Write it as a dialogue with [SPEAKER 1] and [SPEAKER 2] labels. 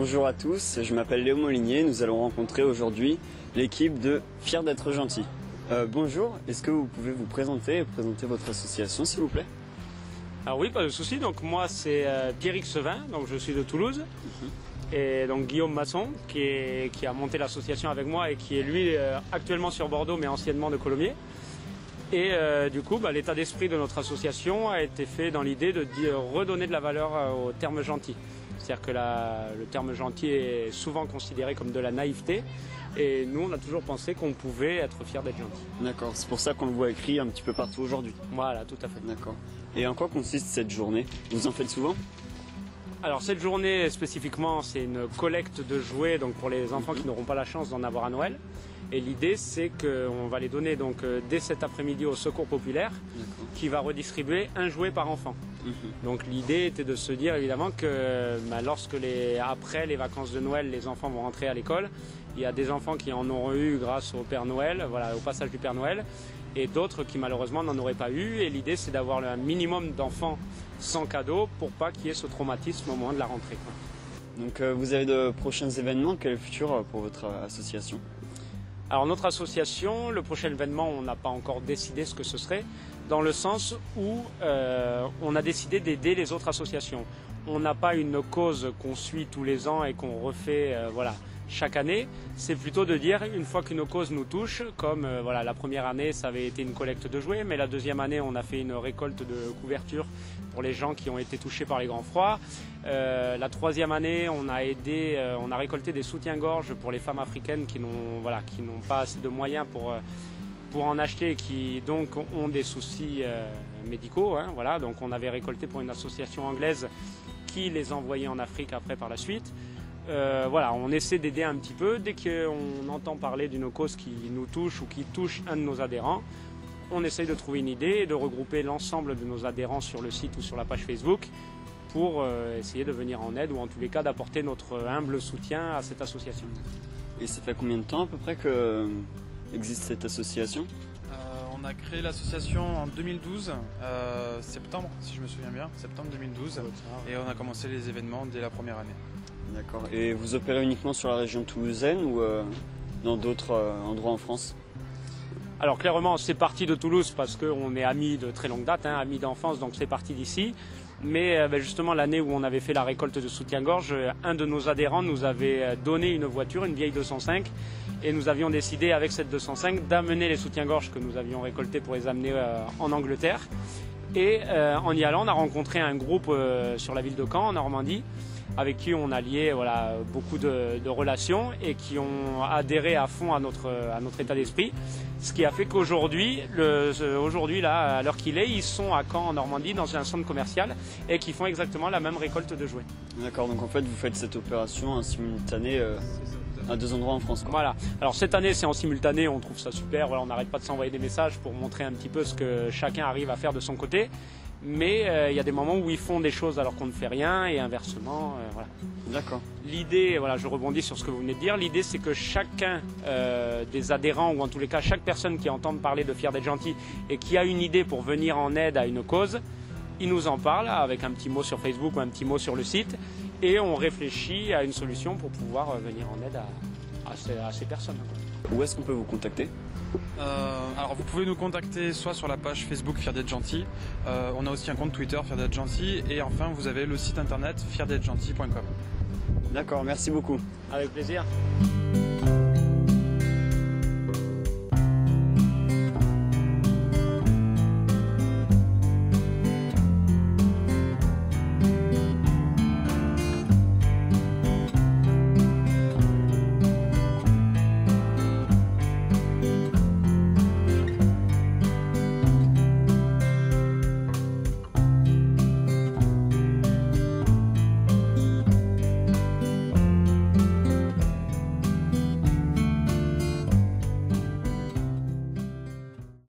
[SPEAKER 1] Bonjour à tous, je m'appelle Léo Molinier. Nous allons rencontrer aujourd'hui l'équipe de Fiers d'être gentils. Bonjour, est-ce que vous pouvez vous présenter et présenter votre association s'il vous plaît?
[SPEAKER 2] Alors oui, pas de souci. Donc moi c'est Pierrick Sevin, donc je suis de Toulouse. Et donc Guillaume Masson qui a monté l'association avec moi et qui est lui actuellement sur Bordeaux mais anciennement de Colomiers. Et du coup l'état d'esprit de notre association a été fait dans l'idée de redonner de la valeur au terme gentil. C'est-à-dire que le terme gentil est souvent considéré comme de la naïveté et nous on a toujours pensé qu'on pouvait être fier d'être gentil.
[SPEAKER 1] D'accord, c'est pour ça qu'on le voit écrit un petit peu partout aujourd'hui.
[SPEAKER 2] Voilà, tout à fait.
[SPEAKER 1] D'accord. Et en quoi consiste cette journée? Vous en faites souvent?
[SPEAKER 2] Alors cette journée spécifiquement c'est une collecte de jouets donc pour les enfants qui n'auront pas la chance d'en avoir à Noël. Et l'idée c'est qu'on va les donner donc, dès cet après-midi au Secours Populaire qui va redistribuer un jouet par enfant. Donc l'idée était de se dire évidemment que lorsque après les vacances de Noël les enfants vont rentrer à l'école, il y a des enfants qui en auront eu grâce au Père Noël, voilà, au passage du Père Noël, et d'autres qui malheureusement n'en auraient pas eu. Et l'idée c'est d'avoir un minimum d'enfants sans cadeau pour pas qu'il y ait ce traumatisme au moment de la rentrée.
[SPEAKER 1] Donc vous avez de prochains événements, quel est le futur pour votre association?
[SPEAKER 2] Alors notre association, le prochain événement, on n'a pas encore décidé ce que ce serait, dans le sens où on a décidé d'aider les autres associations. On n'a pas une cause qu'on suit tous les ans et qu'on refait chaque année. C'est plutôt de dire, une fois qu'une cause nous touche, comme la première année ça avait été une collecte de jouets, mais la deuxième année on a fait une récolte de couverture pour les gens qui ont été touchés par les grands froids. La troisième année on a récolté des soutiens-gorge pour les femmes africaines qui n'ont pas assez de moyens pour en acheter et qui donc ont des soucis médicaux. Donc on avait récolté pour une association anglaise qui les envoyait en Afrique après par la suite. On essaie d'aider un petit peu. Dès qu'on entend parler d'une cause qui nous touche ou qui touche un de nos adhérents, on essaye de trouver une idée et de regrouper l'ensemble de nos adhérents sur le site ou sur la page Facebook pour essayer de venir en aide ou en tous les cas d'apporter notre humble soutien à cette association.
[SPEAKER 1] Et ça fait combien de temps à peu près que existe cette association?
[SPEAKER 3] On a créé l'association en 2012, septembre si je me souviens bien, septembre 2012, et on a commencé les événements dès la première année.
[SPEAKER 1] D'accord. Et vous opérez uniquement sur la région toulousaine ou dans d'autres endroits en France?
[SPEAKER 2] Alors clairement c'est parti de Toulouse parce qu'on est amis de très longue date, amis d'enfance, donc c'est parti d'ici. Mais justement l'année où on avait fait la récolte de soutien-gorge, un de nos adhérents nous avait donné une voiture, une vieille 205, et nous avions décidé avec cette 205 d'amener les soutiens-gorge que nous avions récoltés pour les amener en Angleterre. Et en y allant on a rencontré un groupe sur la ville de Caen en Normandie, avec qui on a lié beaucoup de relations et qui ont adhéré à fond à notre état d'esprit. Ce qui a fait qu'aujourd'hui, à l'heure qu'il est, ils sont à Caen en Normandie dans un centre commercial et qui font exactement la même récolte de jouets.
[SPEAKER 1] D'accord, donc en fait vous faites cette opération en simultané à deux endroits en France, quoi.
[SPEAKER 2] Voilà, alors cette année c'est en simultané, on trouve ça super, on n'arrête pas de s'envoyer des messages pour montrer un petit peu ce que chacun arrive à faire de son côté. Mais il y a des moments où ils font des choses alors qu'on ne fait rien et inversement.
[SPEAKER 1] D'accord.
[SPEAKER 2] L'idée, je rebondis sur ce que vous venez de dire, l'idée c'est que chacun des adhérents ou en tous les cas chaque personne qui entend parler de Fiers d'être gentils et qui a une idée pour venir en aide à une cause, il nous en parle avec un petit mot sur Facebook ou un petit mot sur le site et on réfléchit à une solution pour pouvoir venir en aide à ces personnes.
[SPEAKER 1] Où est-ce qu'on peut vous contacter?
[SPEAKER 3] Alors vous pouvez nous contacter soit sur la page Facebook Fiers d'être gentils, on a aussi un compte Twitter Fiers d'être gentils, et enfin vous avez le site internet fiersd'êtregentils.com.
[SPEAKER 1] D'accord, merci beaucoup.
[SPEAKER 2] Avec plaisir.